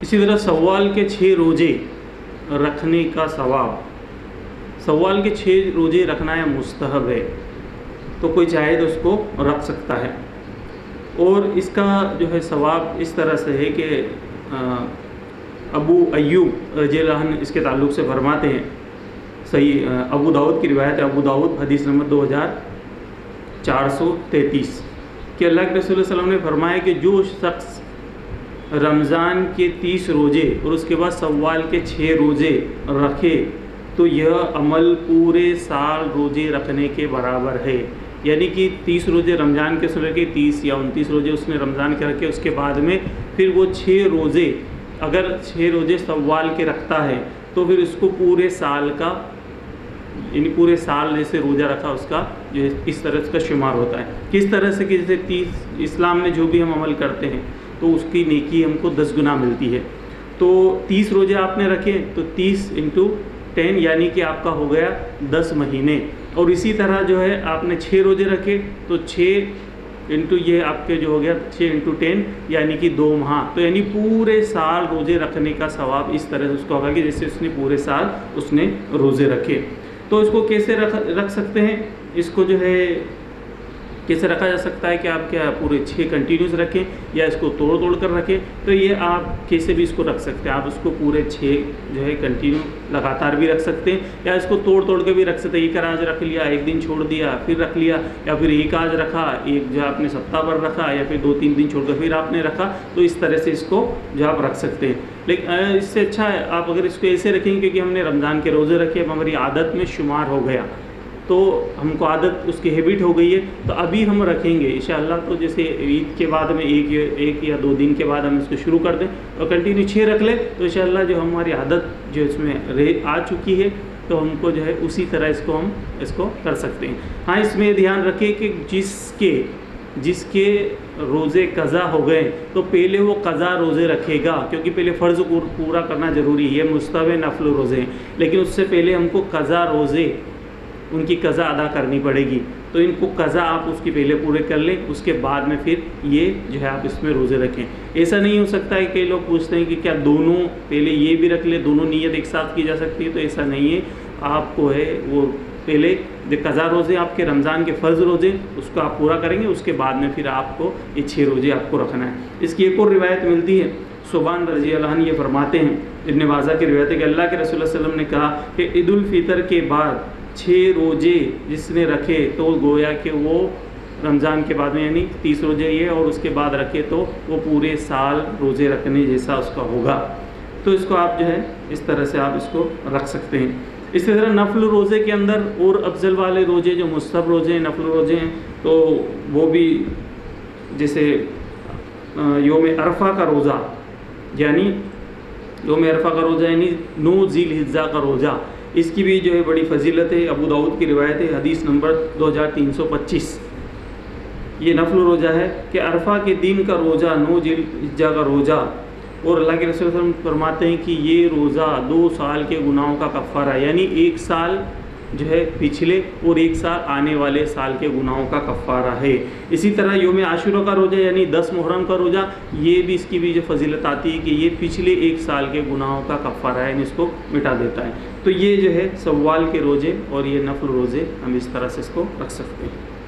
इसी तरह सव्वाल के 6 रोज़े रखने का सवाब, सव्वाल के 6 रोज़े रखना या मुस्तहब है, तो कोई चाहे तो उसको रख सकता है। और इसका जो है सवाब इस तरह से है कि अबू अय्यूब रज़ियल्लाहु अन्हु इसके ताल्लुक़ से फरमाते हैं, सही अबू दाऊद की रिवायत है, अबू दाऊद हदीस नंबर 2433, कि अल्लाह के रसूल सल्लल्लाहु अलैहि वसल्लम ने फरमाया कि जो शख्स रमज़ान के 30 रोज़े और उसके बाद सव्वाल के 6 रोज़े रखे तो यह अमल पूरे साल रोज़े रखने के बराबर है। यानी कि 30 रोज़े रमज़ान के सुबह के 30 या 29 रोज़े उसने रमज़ान के रखे, उसके बाद में फिर वो 6 रोज़े, अगर 6 रोज़े सव्वाल के रखता है तो फिर उसको पूरे साल का, यानी पूरे साल जैसे रोज़ा रखा उसका जो इस तरह का शुमार होता है। किस तरह से कि जैसे 30 इस्लाम में जो भी हम अमल करते हैं तो उसकी नेकी हमको 10 गुना मिलती है। तो 30 रोज़े आपने रखे तो 30 × 10 यानी कि आपका हो गया 10 महीने। और इसी तरह जो है आपने 6 रोज़े रखे तो 6 × ये आपके जो हो गया 6 × 10 यानी कि 2 माह। तो यानी पूरे साल रोज़े रखने का सवाब इस तरह से उसको होगा कि जैसे उसने पूरे साल उसने रोज़े रखे। तो इसको कैसे रख सकते हैं, इसको जो है कैसे रखा जा सकता है कि आप क्या पूरे 6 कंटिन्यूस रखें या इसको तोड़ तोड़ कर रखें, तो ये आप कैसे भी इसको रख सकते हैं। आप इसको पूरे 6 जो है कंटिन्यू लगातार भी रख सकते हैं या इसको तोड़ तोड़ के भी रख सकते हैं। एक आज रख लिया, एक दिन छोड़ दिया, फिर रख लिया, या फिर एक आज रखा, एक जो आपने सप्ताह भर रखा, या फिर 2-3 दिन छोड़कर फिर आपने रखा, तो इस तरह से इसको जो आप रख सकते हैं। लेकिन इससे अच्छा है आप अगर इसको ऐसे रखेंगे क्योंकि हमने रमज़ान के रोज़े रखे, अब हमारी आदत में शुमार हो गया, तो हमको आदत उसकी हैबिट हो गई है, तो अभी हम रखेंगे इंशाअल्लाह। तो जैसे ईद के बाद में एक या 2 दिन के बाद हम इसको शुरू कर दें और कंटिन्यू 6 रख लें, तो इंशाअल्लाह जो हमारी आदत जो इसमें आ चुकी है तो हमको जो है उसी तरह हम इसको कर सकते हैं। हाँ, इसमें ध्यान रखें कि जिसके रोज़े क़ज़ा हो गए तो पहले वो क़ज़ा रोज़े रखेगा, क्योंकि पहले फ़र्ज़ पूरा करना ज़रूरी है, मुस्तहब नफ़ल रोज़े हैं, लेकिन उससे पहले हमको क़ज़ा रोज़े उनकी क़ज़ा अदा करनी पड़ेगी। तो इनको क़ज़ा आप उसकी पहले पूरे कर लें, उसके बाद में फिर ये जो है आप इसमें रोज़े रखें। ऐसा नहीं हो सकता है, कई लोग पूछते हैं कि क्या दोनों पहले ये भी रख ले, दोनों नीयत एक साथ की जा सकती है, तो ऐसा नहीं है। आपको है वो पहले जो क़ज़ा रोज़े आपके रमज़ान के फ़र्ज़ रोज़े उसको आप पूरा करेंगे, उसके बाद में फिर आपको ये 6 रोज़े आपको रखना है। इसकी एक और रिवायत मिलती है, सुबान रज़ियल्लाहु अन्हु ये फरमाते हैं, इब्न माजा की रिवायत है कि अल्लाह के रसूल सल्लल्लाहु अलैहि वसल्लम ने कहा कि ईद उल फ़ितर के बाद 6 रोज़े जिसने रखे तो गोया कि वो रमज़ान के बाद में यानी 30 रोज़े ये और उसके बाद रखे तो वो पूरे साल रोज़े रखने जैसा उसका होगा। तो इसको आप जो है इस तरह से आप इसको रख सकते हैं। इसी तरह नफल रोज़े के अंदर और अफजल वाले रोज़े जो मुस्तहब रोज़े हैं, नफल रोज़े हैं, तो वो भी जैसे योम अरफा का रोज़ा, यानी योम अरफा का रोज़ा यानी 9 ज़िलहिज्जा का रोज़ा, इसकी भी जो है बड़ी फजीलत है। अबू दाऊद की रिवायत है, हदीस नंबर 2325। ये नफल रोज़ा है कि अरफा के दिन का रोज़ा, 9 ज़िलहिज्जा का रोज़ा, और अल्लाह के रसूल सल्लल्लाहु अलैहि वसल्लम फरमाते हैं कि ये रोज़ा 2 साल के गुनाहों का कफ़ारा, यानी 1 साल जो है पिछले और 1 साल आने वाले साल के गुनाहों का कफ़ारा है। इसी तरह योम आशूरा का रोज़ा यानी 10 मुहर्रम का रोज़ा, ये भी इसकी भी जो फजीलत आती है कि ये पिछले 1 साल के गुनाहों का कफ़ारा है, यानी इसको मिटा देता है। तो ये जो है सव्वाल के रोज़े और ये नफल रोज़े हम इस तरह से इसको रख सकते हैं।